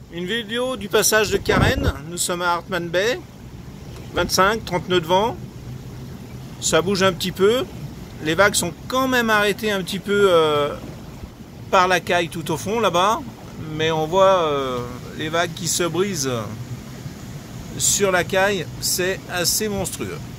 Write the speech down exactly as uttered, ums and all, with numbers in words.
Une vidéo du passage de Karen. Nous sommes à Hartmann Bay. vingt-cinq trente nœuds de vent. Ça bouge un petit peu. Les vagues sont quand même arrêtées un petit peu euh, par la caille tout au fond là-bas. Mais on voit euh, les vagues qui se brisent sur la caille. C'est assez monstrueux.